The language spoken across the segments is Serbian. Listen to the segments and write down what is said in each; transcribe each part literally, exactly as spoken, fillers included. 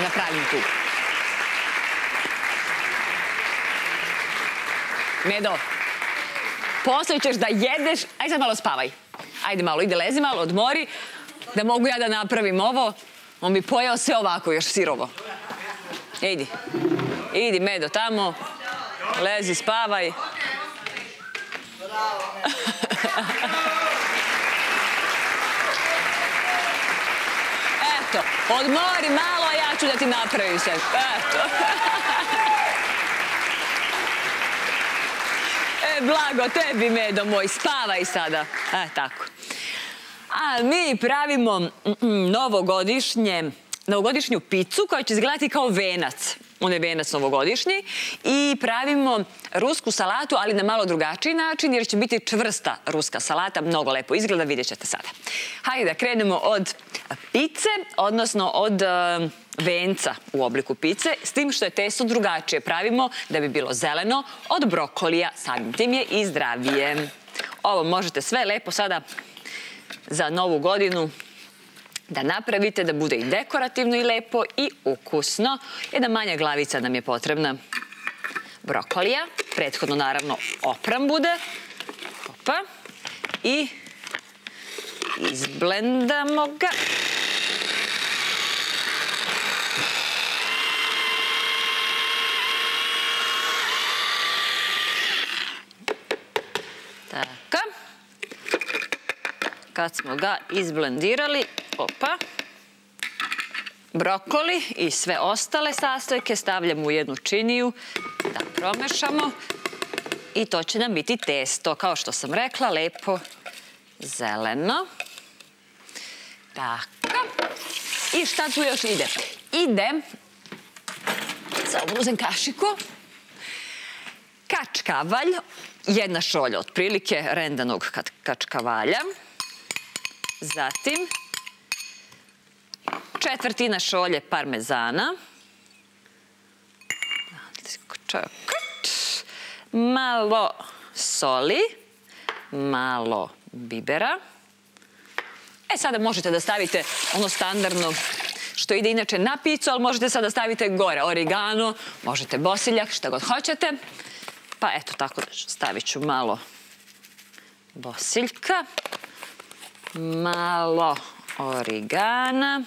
na pravim tu. Medo, poslije ćeš da jedeš, aj sad malo spavaj. Ajde malo, ide lezi malo, odmori, da mogu ja da napravim ovo. On bi pojeo sve ovako, još sirovo. Idi, idi Medo tamo, lezi, spavaj. Eto, odmori malo, a ja ću da ti napravim sve. Eto. E, blago tebi, Medo moj, spavaj sada. E, tako. A mi pravimo novogodišnje, novogodišnju picu koja će izgledati kao venac. On je venac novogodišnji. I pravimo rusku salatu, ali na malo drugačiji način, jer će biti čvrsta ruska salata. Mnogo lepo izgleda, vidjet ćete sada. Hajde da krenemo od pice, odnosno od venca u obliku pice, s tim što je testo drugačije. Pravimo da bi bilo zeleno od brokolija, samim tim je i zdravije. Ovo možete sve lepo sada za novu godinu da napravite, da bude i dekorativno i lepo i ukusno. Jedna manja glavica nam je potrebna brokolija. Prethodno, naravno, opran bude. Opa. I izblendamo ga. Tako. Kad smo ga izblendirali, opa, brokoli i sve ostale sastojke stavljamo u jednu činiju da promešamo i to će nam biti testo, kao što sam rekla, lepo zeleno. Tako. I šta tu još ide? Ide, samo uzem kašiku, kačkavalj, jedna šolja otprilike rendanog kačkavalja. Zatim, četvrtina šolje parmezana. Malo soli. Malo bibera. E, sada možete da stavite ono standardno što ide inače na picu, ali možete sada stavite gore origano, možete bosiljak, šta god hoćete. Pa eto, tako da stavit ću malo bosiljka. Malo origana.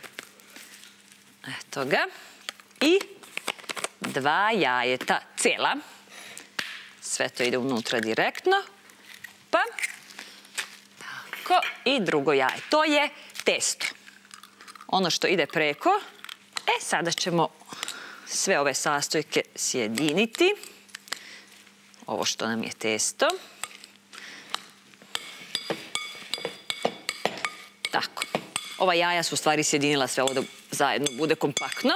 Eto ga. I dva jajeta cela. Sve to ide unutra direktno. Pa. Tako. I drugo jaje. To je testo. Ono što ide preko. E, sada ćemo sve ove sastojke sjediniti. Ovo što nam je testo. Tako. Ova jaja su u stvari sjedinila sve ovo da zajedno bude kompaktno.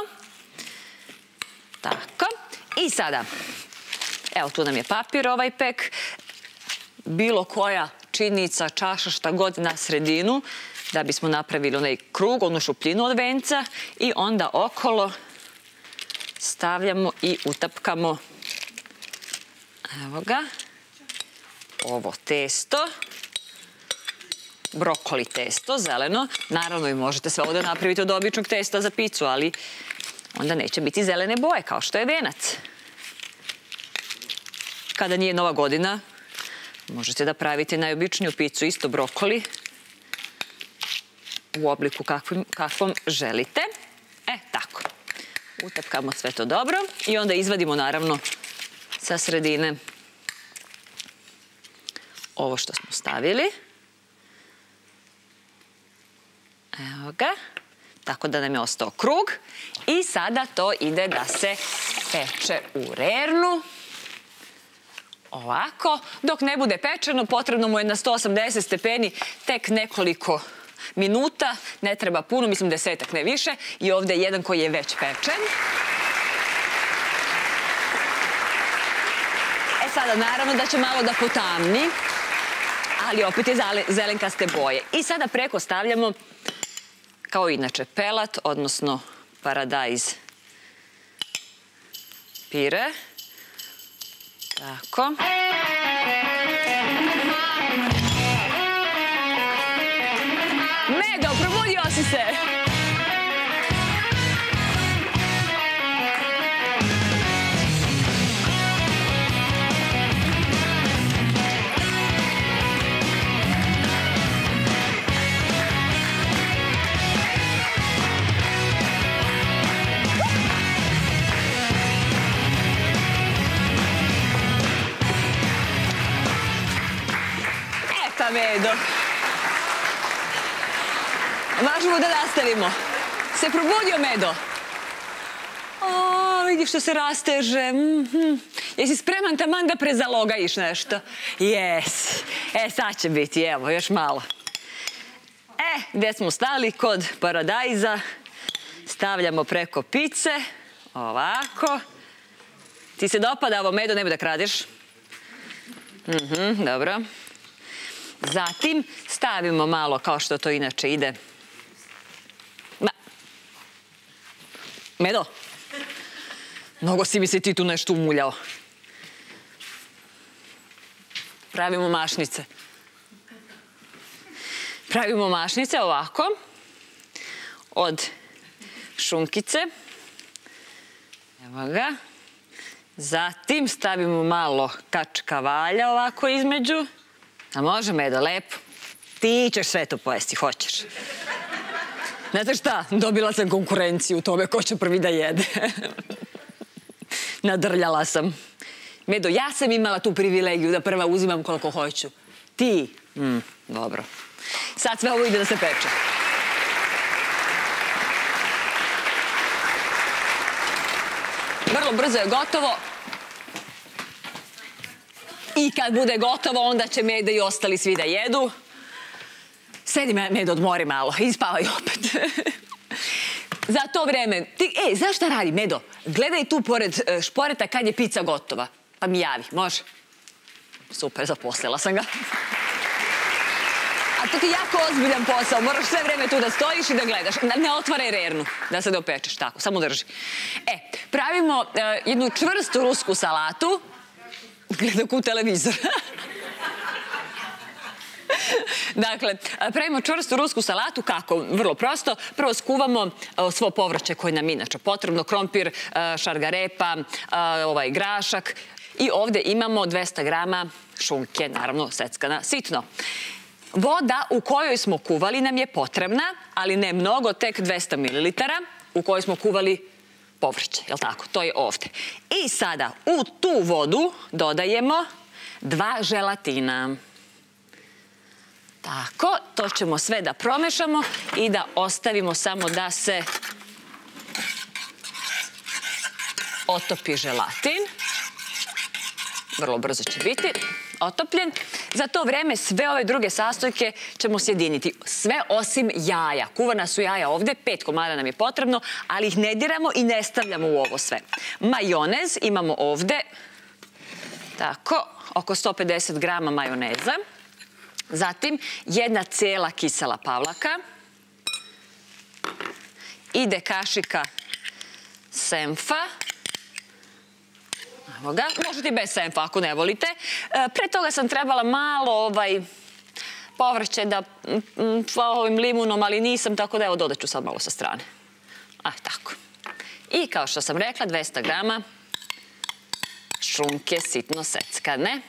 Tako. I sada, evo tu nam je papir ovaj pek. Bilo koja činica, čaša, šta god na sredinu, da bismo napravili onaj krug, onu šupljinu od venca. I onda okolo stavljamo i utapkamo, evo ga, ovo testo. Brokoli testo, zeleno. Naravno, i možete sve ovo da napravite od običnog testa za picu, ali onda neće biti zelene boje, kao što je venac. Kada nije Nova godina, možete da pravite najobičniju picu, isto brokoli, u obliku kakvom želite. E, tako. Utapkamo sve to dobro i onda izvadimo, naravno, sa sredine ovo što smo stavili. Evo ga. Tako da nam je ostao krug. I sada to ide da se peče u rernu. Ovako. Dok ne bude pečeno, potrebno mu je na sto osamdeset stepeni tek nekoliko minuta. Ne treba puno, mislim desetak, ne više. I ovdje je jedan koji je već pečen. E sada, naravno da će malo da potamni, ali opet je zelenkaste boje. I sada preko stavljamo, kao inače, pelat, odnosno paradajz pire. Tako. Medo, probudio si se! Možemo da nastavimo. Se probudio, Medo? O, vidiš što se rasteže. Jesi spreman taman da prezalogajiš nešto? Jesi. E, sad će biti, evo, još malo. E, gdje smo stali? Kod paradajza. Stavljamo preko pice. Ovako. Ti se dopada ovo, Medo, nemoj da kradeš. Mhm, dobro. Zatim stavimo malo, kao što to inače ide. Ma. Medo, mnogo si mi se ti tu nešto umuljao. Pravimo mašnice. Pravimo mašnice ovako. Od šunkice. Evo ga. Zatim stavimo malo kačkavalja ovako između. A može, Medo, lepo. Ti ćeš sve to pojesti, hoćeš. Znate šta, dobila sam konkurenciju u tome ko će prvi da jede. Nadrljala sam. Medo, ja sam imala tu privilegiju da prva uzimam koliko hoću. Ti? Mm, dobro. Sad sve ovo ide da se peče. Vrlo brzo je gotovo. I kad bude gotovo, onda će Medo i ostali svi da jedu. Sedi, Medo, odmori malo i spavaj opet. Za to vreme, ti, e, znaš šta radi, Medo? Gledaj tu pored šporeta kad je pizza gotova. Pa mi javi, može? Super, zaposlila sam ga. A to ti je jako ozbiljan posao, moraš sve vreme tu da stojiš i da gledaš. Ne otvaraj rernu, da se dopečeš, tako, samo drži. E, pravimo jednu čvrstu rusku salatu. Gledam ku televizor. Dakle, pravimo čvrstu rusku salatu, kako? Vrlo prosto. Prvo skuvamo svo povrće koje nam inače potrebno, krompir, šargarepa, ovaj grašak. I ovdje imamo dvesta grama šunke, naravno seckana sitno. Voda u kojoj smo kuvali nam je potrebna, ali ne mnogo, tek dvesta mililitara, u kojoj smo kuvali povrće, jel tako? To je ovdje. I sada u tu vodu dodajemo dva želatina. Tako, to ćemo sve da promešamo i da ostavimo samo da se otopi želatin. Vrlo brzo će biti otopljen. Za to vreme sve ove druge sastojke ćemo sjediniti. Sve osim jaja. Kuvana su jaja ovdje, pet komada nam je potrebno, ali ih ne diramo i ne stavljamo u ovo sve. Majonez imamo ovdje, tako, oko sto pedeset grama majoneza. Zatim jedna cijela kisela pavlaka. Ide kašika senfa. Evo ga, možete i bez senfa ako ne volite. Pre toga sam trebala malo ovaj povrće da ovim limunom, ali nisam, tako da evo dodat ću sad malo sa strane. Ah, tako. I kao što sam rekla, dvesta grama šunke sitno seckane.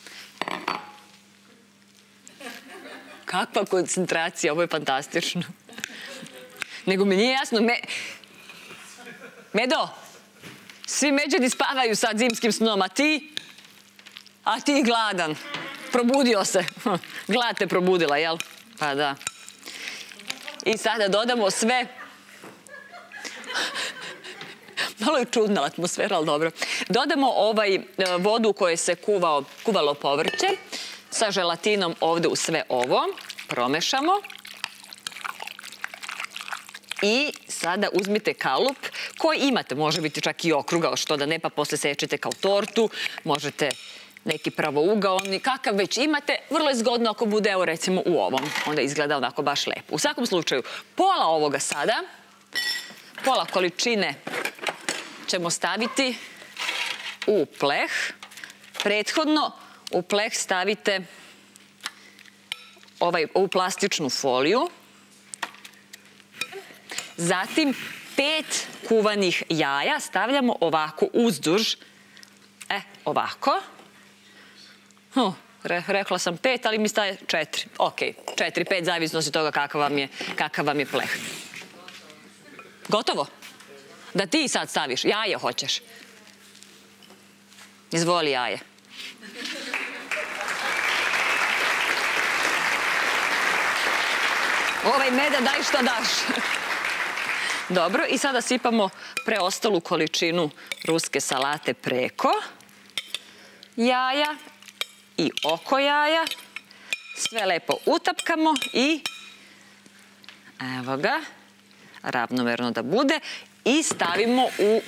Kakva koncentracija, ovo je fantastično. Nego mi nije jasno, me... Medo, svi međedi spavaju sad zimskim snom, a ti? A ti gladan. Probudio se. Glad te probudila, jel? Pa da. I sada dodamo sve. Malo je čudna atmosfera, ali dobro. Dodamo ovaj vodu u kojoj se kuvao, kuvalo povrće sa želatinom ovdje u sve ovo. Promešamo. I sada uzmite kalup koji imate, može biti čak i okrugao, što da ne, pa posle sečete kao tortu, možete neki pravougaoni, kakav već imate, vrlo je zgodno ako bude, evo recimo u ovom, onda izgleda onako baš lepo. U svakom slučaju, pola ovoga sada, pola količine ćemo staviti u pleh. Prethodno u pleh stavite ovaj, ovu plastičnu foliju. Zatim pet kuvanih jaja stavljamo ovako uzduž. E, ovako. Hm, re, rekla sam pet, ali mi staje četiri. Ok, četiri, pet, zavisno od toga kakav vam je, kakav vam je pleh. Gotovo? Da ti sad staviš. Jaje hoćeš. Izvoli jaje. Ovaj Meda, daj što daš. Dobro, i sada sipamo preostalu količinu ruske salate preko jaja i oko jaja. Sve lepo utapkamo i evo ga, ravnomerno da bude, i stavimo u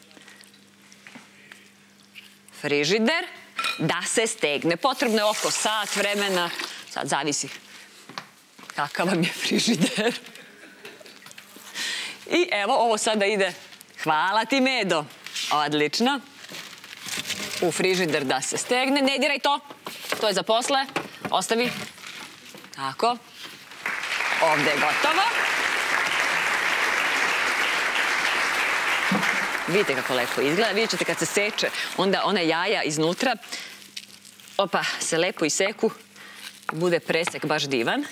frižider da se stegne. Potrebno je oko sat vremena, sad zavisi kakav vam je frižider. I evo, ovo sada ide, hvala ti Medo, odlično, u frižider da se stegne. Ne diraj to, to je za posle, ostavi, tako, ovde je gotovo. Vidite kako lepo izgleda, vidjet ćete kad se seče, onda one jaja iznutra, opa, se lepo iseku, bude presek baš divan.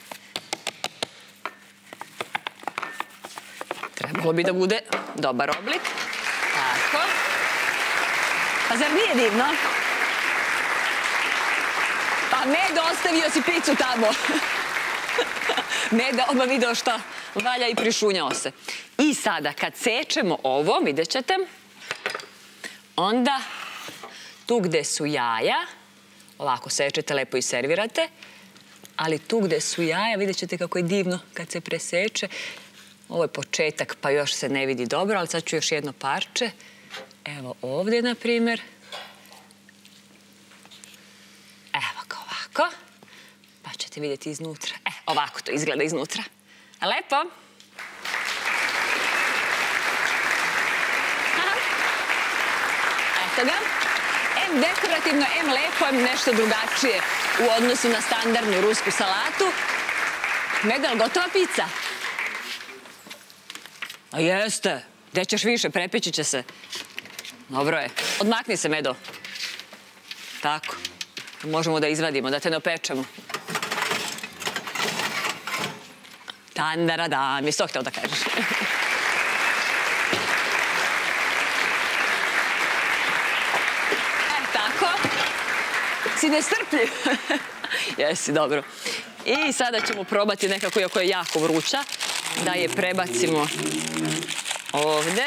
Trebalo bi da bude dobar oblik. Tako. Pa zar nije divno? Pa Medo, ostavio si picu tamo. Medo, oba video šta valja i prišunjao se. I sada, kad sečemo ovo, vidjet ćete, onda tu gde su jaja, ovako sečete, lepo i servirate, ali tu gde su jaja, vidjet ćete kako je divno kad se preseče. Ovo je početak, pa još se ne vidi dobro, ali sad ću još jedno parče. Evo ovdje, na primjer. Evo ga ovako. Pa ćete vidjeti iznutra. E, ovako to izgleda iznutra. Lepo. Eto ga. Em dekorativno, em lepo, em nešto drugačije u odnosu na standardnu rusku salatu. Medo, je li gotova pizza? A jeste. Gde ćeš više? Prepeći će se. Dobro je. Odmakni se, Medo. Tako. Možemo da izvadimo, da te ne opečemo. Tandaradam. Jesi to hteo da kažeš? E, tako. Si nestrpljiv. Jesi, dobro. I sada ćemo probati nekako, iako je jako vruća, da je prebacimo ovde.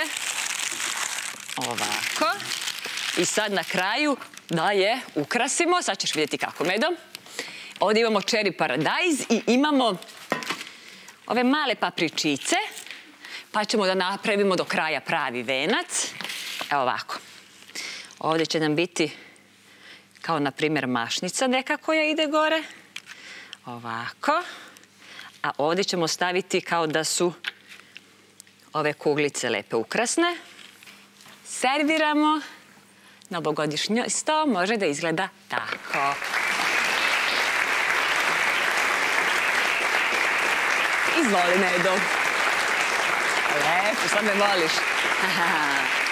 Ovako. I sad na kraju da je ukrasimo. Sad ćeš vidjeti kako, Medo. Ovdje imamo cherry paradajz i imamo ove male papričice. Pa ćemo da napravimo do kraja pravi venac. Evo ovako. Ovdje će nam biti kao, na primjer, mašnica neka koja ide gore. Ovako. A ovdje ćemo staviti kao da su ove kuglice lepe ukrasne. Serviramo. Novogodišnji sto može da izgleda tako. Izvoli, Medo. Lepo, sad me voliš.